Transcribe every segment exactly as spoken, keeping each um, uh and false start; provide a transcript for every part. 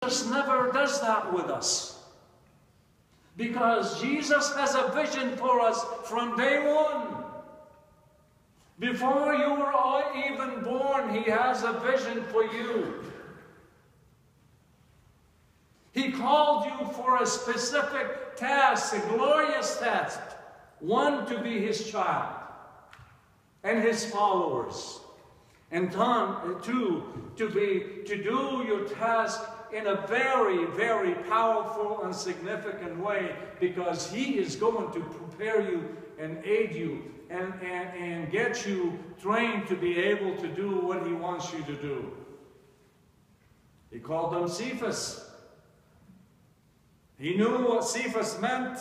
Jesus never does that with us. Because Jesus has a vision for us from day one. Before you were even born, He has a vision for you. He called you for a specific task, a glorious task. One, to be His child and His followers. And two, to be to do your task in a very, very powerful and significant way, because He is going to prepare you and aid you and, and, and get you trained to be able to do what He wants you to do. He called them Cephas. He knew what Cephas meant.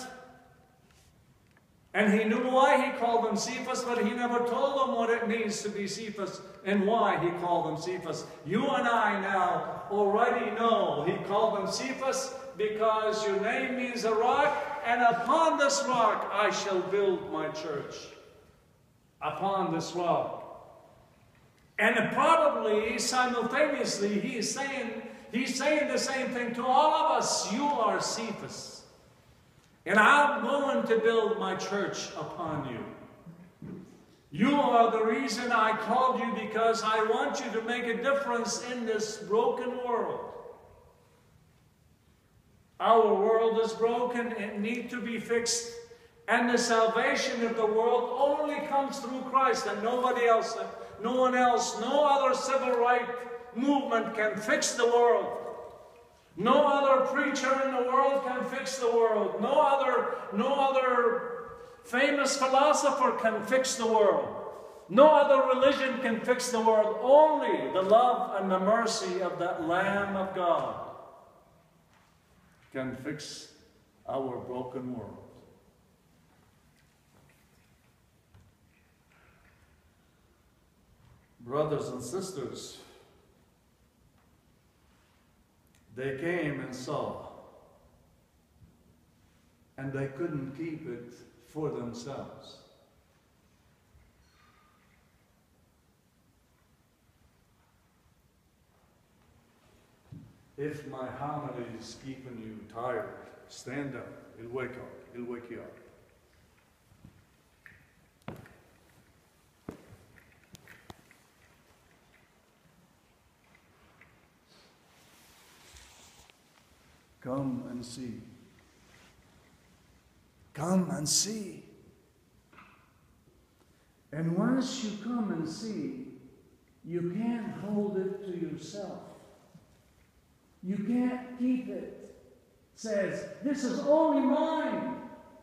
And He knew why He called them Cephas, but He never told them what it means to be Cephas and why He called them Cephas. You and I now already know He called them Cephas because your name means a rock, and upon this rock I shall build my church. Upon this rock. And probably simultaneously He is saying, He's saying the same thing to all of us. You are Cephas. And I'm going to build my church upon you. You are the reason I called you, because I want you to make a difference in this broken world. Our world is broken. It needs to be fixed. And the salvation of the world only comes through Christ, and nobody else, no one else, no other civil rights movement can fix the world. No other preacher in the world can fix the world. No other, no other famous philosopher can fix the world. No other religion can fix the world. Only the love and the mercy of that Lamb of God can fix our broken world. Brothers and sisters, they came and saw, and they couldn't keep it for themselves. If my homily is keeping you tired, stand up. It'll wake up. It'll wake you up. Come and see. Come and see. And once you come and see, you can't hold it to yourself. You can't keep it. It says, this is only mine.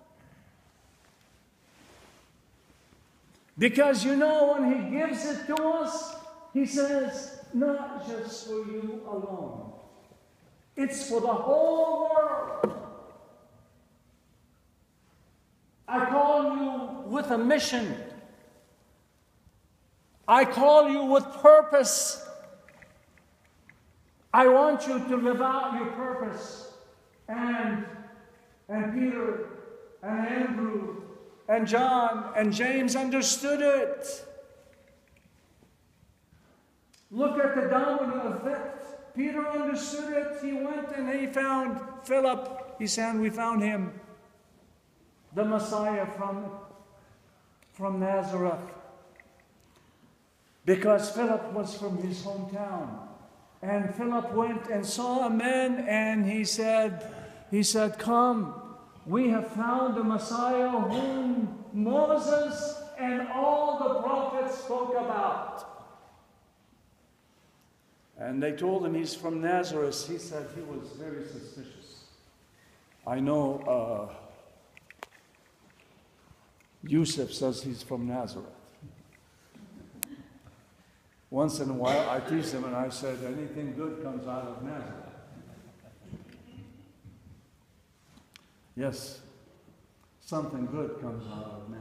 Because you know, when He gives it to us, He says, not just for you alone. It's for the whole world. I call you with a mission. I call you with purpose. I want you to live out your purpose. And, and Peter and Andrew and John and James understood it. Look at the domino effect. Peter understood it. He went and he found Philip. He said, we found him, the Messiah from, from Nazareth. Because Philip was from his hometown. And Philip went and saw a man, and he said, he said, come, we have found the Messiah whom Moses and all the prophets spoke about. And they told him he's from Nazareth. He said he was very suspicious. I know uh, Yusuf says he's from Nazareth. Once in a while, I teased him and I said, anything good comes out of Nazareth. Yes, something good comes out of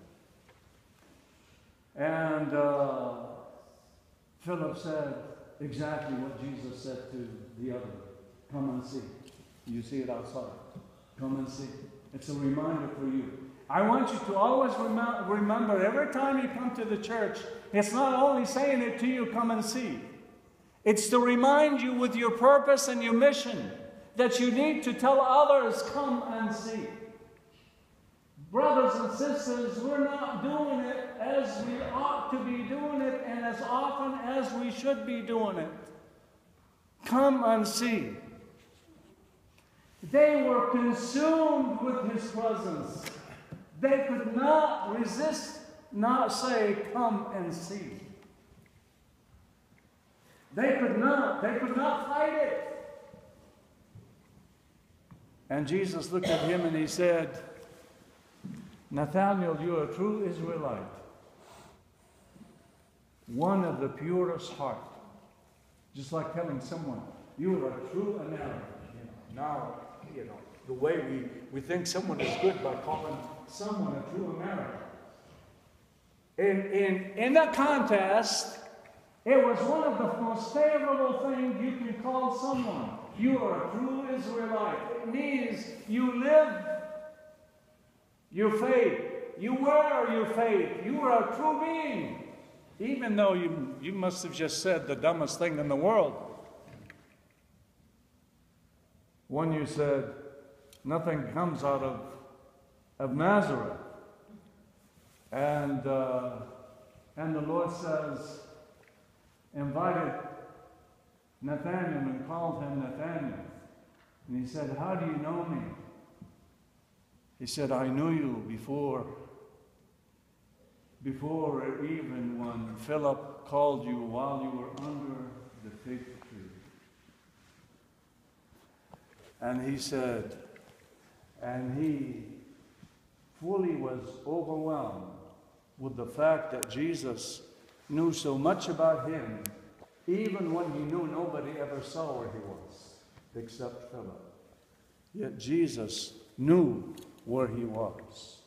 Nazareth. And uh, Philip said exactly what Jesus said to the other. Come and see. You see it outside. Come and see. It's a reminder for you. I want you to always rem- remember, every time you come to the church, it's not only saying it to you, come and see. It's to remind you with your purpose and your mission that you need to tell others, come and see. Brothers and sisters, we're not doing it as we ought to be doing it and as often as we should be doing it. Come and see. They were consumed with his presence. They could not resist, not say, come and see. They could not, they could not fight it. And Jesus looked at him and he said, Nathanael, you're a true Israelite, one of the purest heart. Just like telling someone, you are a true American. You know, now, you know, the way we, we think someone is good by calling someone a true American. In, in, in that contest, it was one of the most favorable things you can call someone. You are a true Israelite. It means you live your faith. You were your faith. You are a true being. Even though you, you must have just said the dumbest thing in the world. One you said, nothing comes out of, of Nazareth. And, uh, and the Lord says, invited Nathanael and called him Nathanael. And he said, how do you know me? He said, I knew you before, before even when Philip called you while you were under the fig tree. And he said, and he fully was overwhelmed with the fact that Jesus knew so much about him, even when he knew nobody ever saw where he was, except Philip. Yet Jesus knew where he was.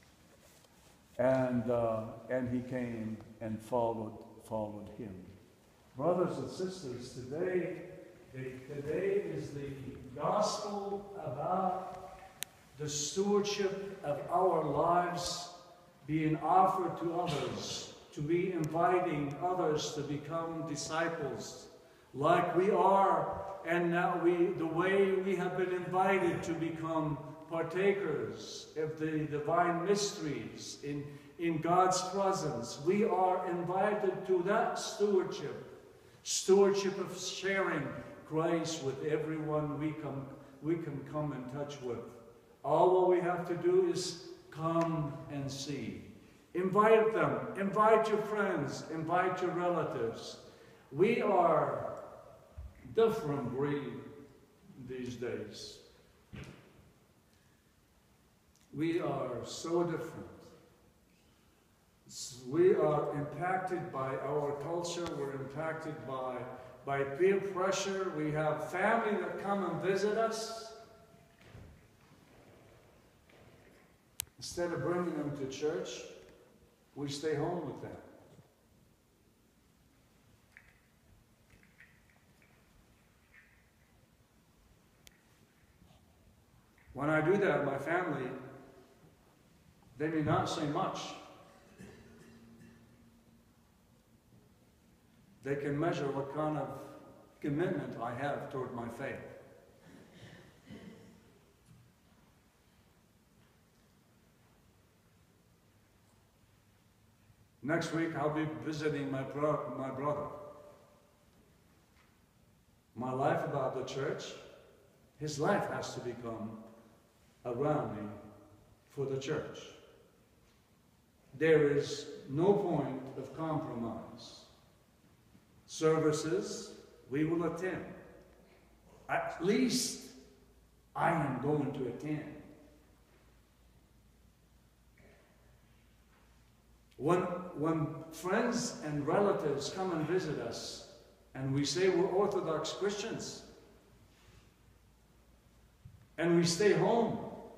And, uh, and he came and followed, followed him. Brothers and sisters, today, today is the gospel about the stewardship of our lives being offered to others, to be inviting others to become disciples like we are, and now we, the way we have been invited to become partakers of the divine mysteries in, in God's presence. We are invited to that stewardship, stewardship of sharing Christ with everyone we, come, we can come in touch with. All what we have to do is come and see. Invite them, invite your friends, invite your relatives. We are different breed these days. We are so different. We are impacted by our culture. We're impacted by, by peer pressure. We have family that come and visit us. Instead of bringing them to church, we stay home with them. When I do that, my family, they may not say much. They can measure what kind of commitment I have toward my faith. Next week, I'll be visiting my, bro my brother. My life about the church, his life has to become around me for the church. There is no point of compromise. Services, we will attend. At least I am going to attend. When, when friends and relatives come and visit us, and we say we're Orthodox Christians, and we stay home,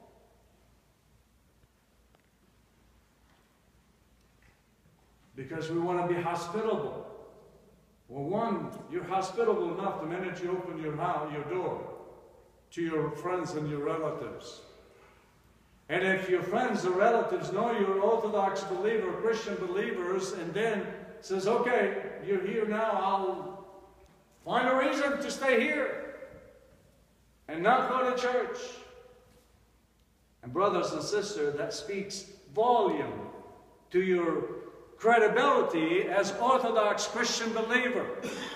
because we want to be hospitable. Well, one, you're hospitable enough the minute you open your house, your door to your friends and your relatives. And if your friends or relatives know you're Orthodox believer, Christian believers, and then says, okay, you're here now, I'll Find a reason to stay here and not go to church. And brothers and sisters, that speaks volume to your credibility as Orthodox Christian believer.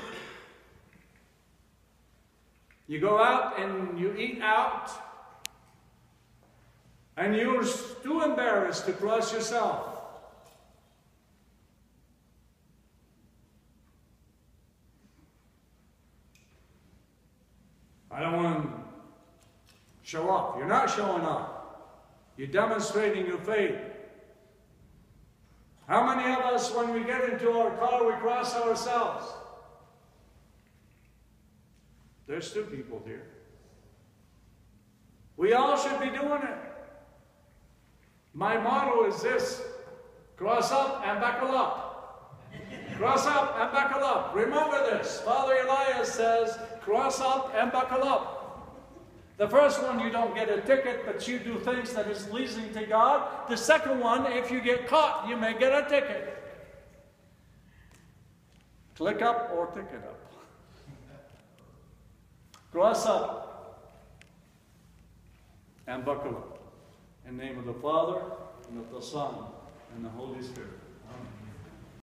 You go out and you eat out, and you're too embarrassed to cross yourself. I don't want to show off. You're not showing off. You're demonstrating your faith. How many of us, when we get into our car, we cross ourselves? There's two people here. We all should be doing it. My motto is this: cross up and buckle up. Cross up and buckle up. Remember this. Father Elias says, cross up and buckle up. The first one, you don't get a ticket, but you do things that is pleasing to God. The second one, if you get caught, you may get a ticket. Click up or ticket up. Cross up and buckle up. In the name of the Father, and of the Son, and the Holy Spirit.